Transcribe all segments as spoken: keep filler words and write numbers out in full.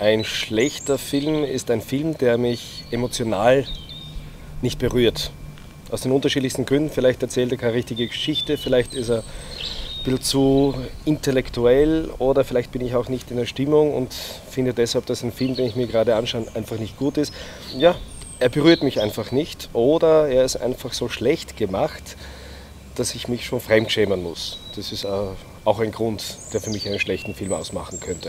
Ein schlechter Film ist ein Film, der mich emotional nicht berührt. Aus den unterschiedlichsten Gründen. Vielleicht erzählt er keine richtige Geschichte, vielleicht ist er ein bisschen zu intellektuell oder vielleicht bin ich auch nicht in der Stimmung und finde deshalb, dass ein Film, den ich mir gerade anschaue, einfach nicht gut ist. Ja, er berührt mich einfach nicht oder er ist einfach so schlecht gemacht, dass ich mich schon fremdschämen muss. Das ist auch ein Grund, der für mich einen schlechten Film ausmachen könnte.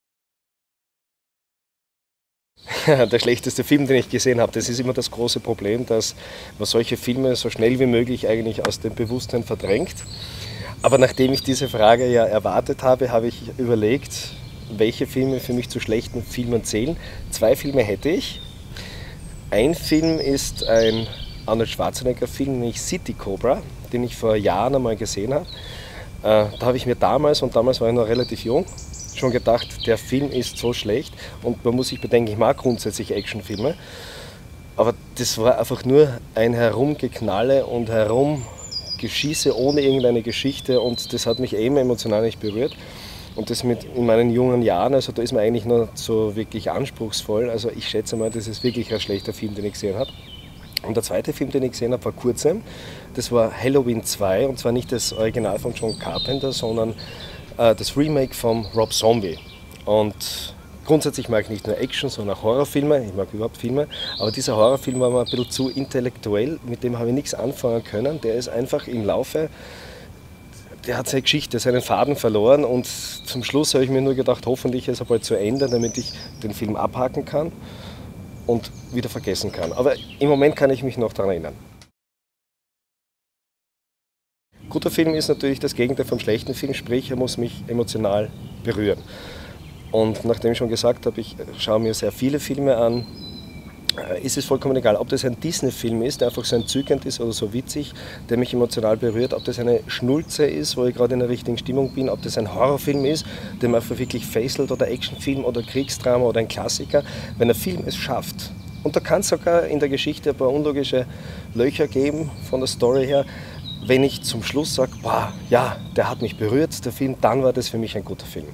Der schlechteste Film, den ich gesehen habe, das ist immer das große Problem, dass man solche Filme so schnell wie möglich eigentlich aus dem Bewusstsein verdrängt. Aber nachdem ich diese Frage ja erwartet habe, habe ich überlegt, welche Filme für mich zu schlechten Filmen zählen. Zwei Filme hätte ich. Ein Film ist ein Arnold Schwarzenegger-Film, nämlich City Cobra, den ich vor Jahren einmal gesehen habe. Da habe ich mir damals, und damals war ich noch relativ jung, schon gedacht, der Film ist so schlecht und man muss sich bedenken, ich mag grundsätzlich Actionfilme, aber das war einfach nur ein Herumgeknalle und Herumgeschieße ohne irgendeine Geschichte und das hat mich eben emotional nicht berührt und das mit in meinen jungen Jahren, also da ist man eigentlich noch so wirklich anspruchsvoll, also ich schätze mal, das ist wirklich ein schlechter Film, den ich gesehen habe. Und der zweite Film, den ich gesehen habe, vor kurzem, das war Halloween zwei und zwar nicht das Original von John Carpenter, sondern das Remake von Rob Zombie. Und grundsätzlich mag ich nicht nur Action, sondern auch Horrorfilme. Ich mag überhaupt Filme. Aber dieser Horrorfilm war mir ein bisschen zu intellektuell. Mit dem habe ich nichts anfangen können. Der ist einfach im Laufe, der hat seine Geschichte, seinen Faden verloren. Und zum Schluss habe ich mir nur gedacht, hoffentlich ist er bald zu Ende, damit ich den Film abhaken kann und wieder vergessen kann. Aber im Moment kann ich mich noch daran erinnern. Guter Film ist natürlich das Gegenteil vom schlechten Film, sprich er muss mich emotional berühren. Und nachdem ich schon gesagt habe, ich schaue mir sehr viele Filme an, ist es vollkommen egal, ob das ein Disney-Film ist, der einfach so entzückend ist oder so witzig, der mich emotional berührt, ob das eine Schnulze ist, wo ich gerade in der richtigen Stimmung bin, ob das ein Horrorfilm ist, der mir einfach wirklich fesselt oder Actionfilm oder Kriegsdrama oder ein Klassiker. Wenn ein Film es schafft, und da kann es sogar in der Geschichte ein paar unlogische Löcher geben von der Story her, wenn ich zum Schluss sage, boah, ja, der hat mich berührt, der Film, dann war das für mich ein guter Film.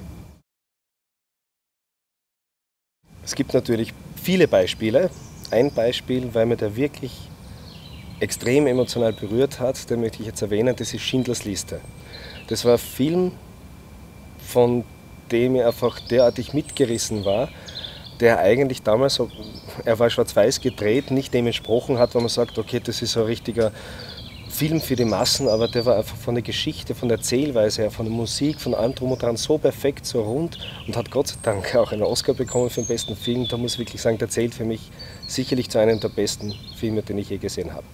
Es gibt natürlich viele Beispiele. Ein Beispiel, weil mir der wirklich extrem emotional berührt hat, den möchte ich jetzt erwähnen, das ist Schindlers Liste. Das war ein Film, von dem ich einfach derartig mitgerissen war, der eigentlich damals, er war schwarz-weiß gedreht, nicht dem entsprochen hat, wo man sagt, okay, das ist so ein richtiger Film für die Massen, aber der war einfach von der Geschichte, von der Erzählweise her, von der Musik, von allem drum und dran so perfekt, so rund und hat Gott sei Dank auch einen Oscar bekommen für den besten Film. Da muss ich wirklich sagen, der zählt für mich sicherlich zu einem der besten Filme, den ich je gesehen habe.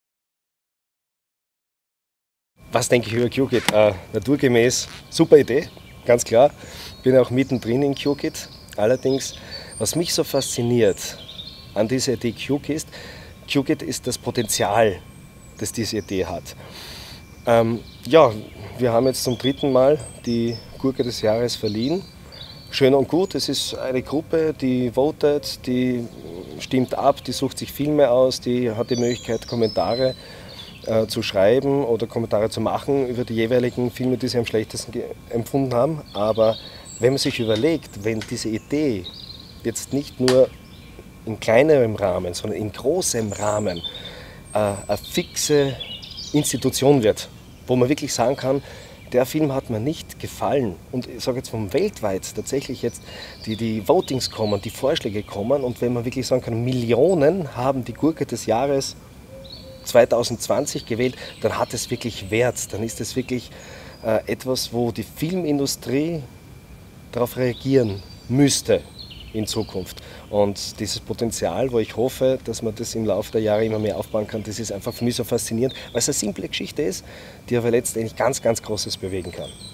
Was denke ich über Q-Kid? Äh, naturgemäß, super Idee, ganz klar. Bin auch mittendrin in Q-Kid. Allerdings, was mich so fasziniert an dieser Idee Q-Kid ist, Q-Kid ist das Potenzial, das diese Idee hat. Ähm, ja, wir haben jetzt zum dritten Mal die Gurke des Jahres verliehen. Schön und gut, es ist eine Gruppe, die votet, die stimmt ab, die sucht sich Filme aus, die hat die Möglichkeit, Kommentare äh, zu schreiben oder Kommentare zu machen über die jeweiligen Filme, die sie am schlechtesten empfunden haben. Aber wenn man sich überlegt, wenn diese Idee jetzt nicht nur in kleinerem Rahmen, sondern in großem Rahmen eine fixe Institution wird, wo man wirklich sagen kann, der Film hat mir nicht gefallen und ich sage jetzt vom weltweit tatsächlich jetzt die, die Votings kommen, die Vorschläge kommen und wenn man wirklich sagen kann, Millionen haben die Gurke des Jahres zwanzig zwanzig gewählt, dann hat es wirklich Wert, dann ist es wirklich äh, etwas, wo die Filmindustrie darauf reagieren müsste in Zukunft. Und dieses Potenzial, wo ich hoffe, dass man das im Laufe der Jahre immer mehr aufbauen kann, das ist einfach für mich so faszinierend, weil es eine simple Geschichte ist, die aber letztendlich ganz, ganz Großes bewegen kann.